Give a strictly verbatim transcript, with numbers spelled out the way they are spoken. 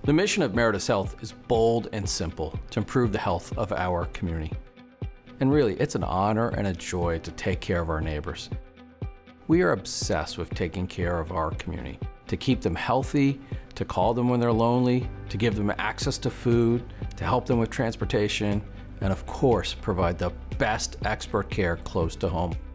The mission of Meritus Health is bold and simple to improve the health of our community. And really, it's an honor and a joy to take care of our neighbors. We are obsessed with taking care of our community, to keep them healthy, to call them when they're lonely, to give them access to food, to help them with transportation, and of course, provide the best expert care close to home.